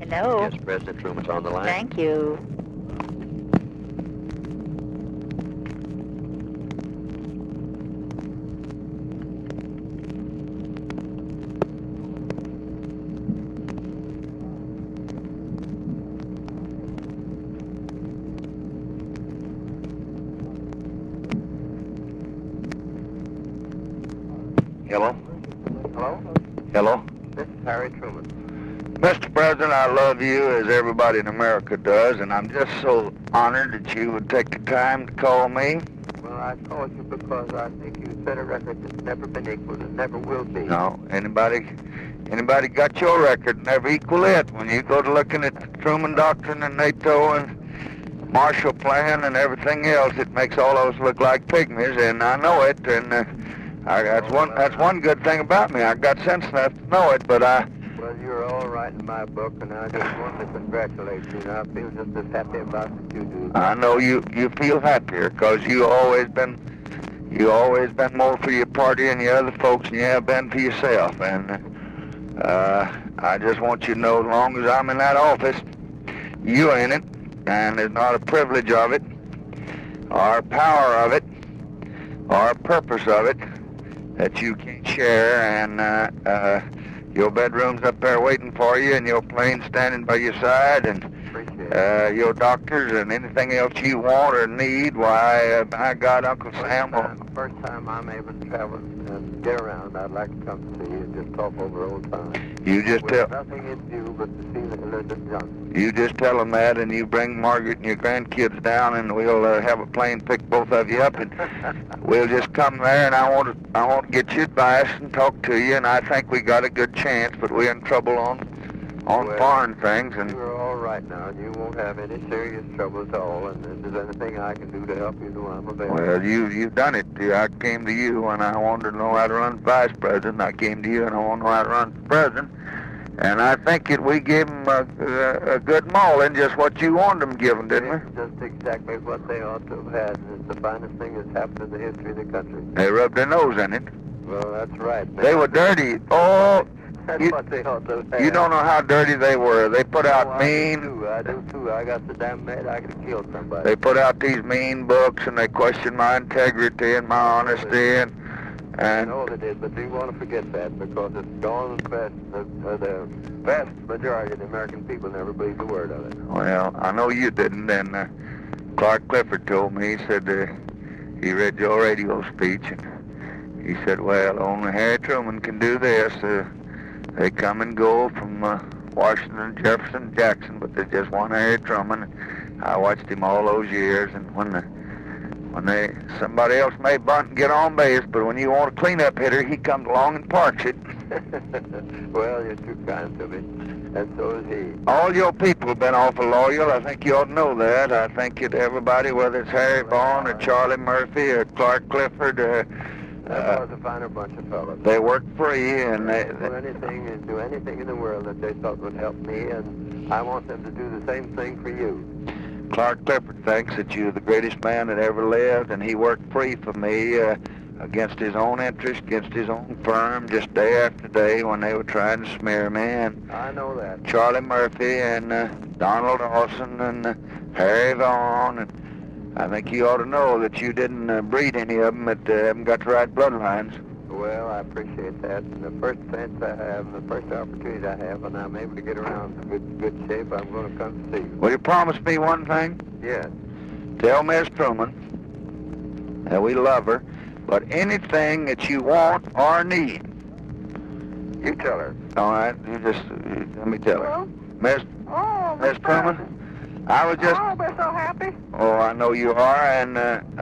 Hello. Yes, President Truman's on the line. Thank you. Hello? Hello? Hello? This is Harry Truman. Mr. President, I love you as everybody in America does, and I'm just so honored that you would take the time to call me. Well, I called you because I think you set a record that's never been equaled and never will be. No, anybody got your record, never equal it. When you go to looking at the Truman Doctrine and NATO and Marshall Plan and everything else, it makes all of us look like pygmies, and I know it, and that's one good thing about me. I got sense enough to know it, but Well, you're all right in my book, and I just wanted to congratulate you. And I feel just as happy about it as you do. I know you feel happier because you always been more for your party and your other folks than you have been for yourself. And I just want you to know, as long as I'm in that office, you're in it, and it's not a privilege of it, or power of it, or purpose of it that you can't share. And your bedroom's up there waiting for you, and your plane standing by your side, and your doctors and anything else you want or need. Why, by God, Uncle Sam will... First time I'm able to travel and get around, I'd like to come to see you and just talk over old times. You just tell... Nothing in you but to see Elizabeth Johnson. You just tell them that, and you bring Margaret and your grandkids down, and we'll have a plane pick both of you up, and we'll just come there, and I want to get your advice and talk to you, and I think we got a good chance, but we're in trouble on foreign things. And you're all right now, and you won't have any serious trouble at all, and if there's anything I can do to help you, I'm available. Well, you've done it. I came to you when I wanted to know how to run for vice president. I came to you and I want to know how to run for president. And I think that we gave them a good mauling, just what you wanted them given, didn't we? Just exactly what they ought to have had. It's the finest thing that's happened in the history of the country. They rubbed their nose in it. Well, that's right. They were dirty. Oh, that's what they ought to have had. You don't know how dirty they were. They put out mean... I do too. I got so damn mad I could have killed somebody. They put out these mean books, and they questioned my integrity and my honesty, and I know they did, but do you want to forget that? Because it's gone fast. The vast majority of the American people never believed a word of it. Well, I know you didn't, and Clark Clifford told me, he said he read your radio speech, and he said, well, only Harry Truman can do this. They come and go from Washington, Jefferson, Jackson, but there's just one Harry Truman. I watched him all those years, and somebody else may bunt and get on base, but when you want a cleanup hitter, he comes along and parks it. Well, you're too kind to me, and so is he. All your people have been awful loyal. I think you ought to know that. I think that everybody, whether it's Harry Vaughn or Charlie Murphy or Clark Clifford, that was a finer bunch of fellows. They work free, and they do anything in the world that they thought would help me, and I want them to do the same thing for you. Clark Clifford thinks that you're the greatest man that ever lived, and he worked free for me against his own interest, against his own firm, just day after day when they were trying to smear me. And I know that. Charlie Murphy and Donald Dawson and Harry Vaughn, and I think you ought to know that you didn't breed any of them that haven't got the right bloodlines. Well, I appreciate that. And the first chance I have, the first opportunity I have, and I'm able to get around in good shape, I'm going to come to see you. Will you promise me one thing? Yes. Tell Miss Truman that we love her, but anything that you want or need, you tell her. All right, let me tell her. Miss Truman, I was just... Oh, we're so happy. Oh, I know you are, and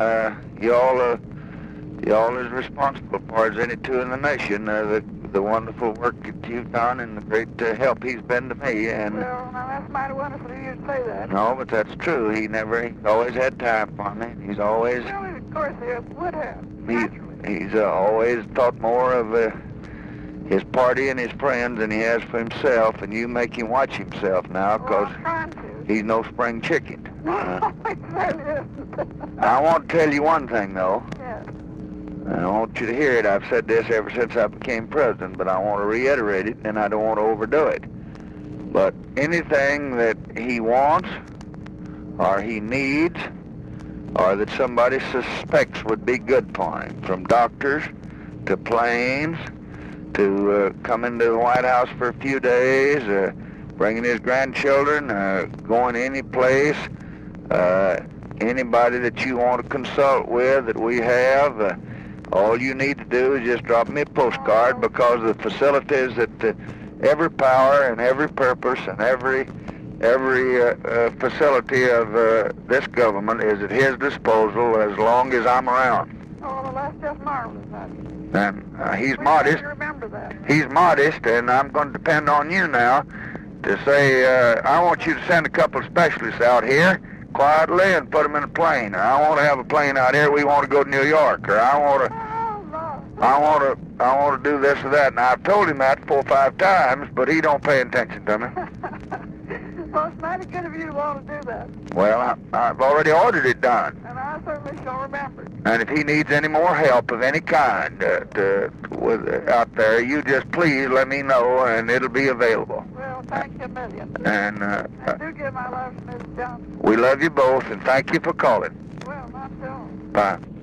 y'all is responsible for as any two in the nation. The wonderful work that you've done and the great help he's been to me. And well, now that's mighty wonderful of you to say that. No, but that's true. He always had time for me. He's always... Well, of course he would have, naturally. He's always thought more of his party and his friends than he has for himself, and you make him watch himself now, because he's no spring chicken. I want to tell you one thing, though. Yes. I want you to hear it. I've said this ever since I became president, but I want to reiterate it, and I don't want to overdo it. But anything that he wants, or he needs, or that somebody suspects would be good for him, from doctors to planes to coming to the White House for a few days, bringing his grandchildren, going any place, anybody that you want to consult with that we have, all you need to do is just drop me a postcard, because the facilities that every power and every purpose and every facility of this government is at his disposal as long as I'm around. Oh, well, that's just marvelous. And he's We modest. have to remember that. He's modest, and I'm going to depend on you now to say, I want you to send a couple of specialists out here quietly and put them in a plane. Or I want to have a plane out here. We want to go to New York. Or I want to do this or that. And I've told him that 4 or 5 times, but he don't pay attention to me. Well, it's mighty good of you to want to do that. Well, I've already ordered it done. And I certainly shall remember it. And if he needs any more help of any kind out there, you just please let me know, and it'll be available. Well, thank you a million. And do give my love to Mrs. Johnson. we love you both, and thank you for calling. Well, not so. Bye.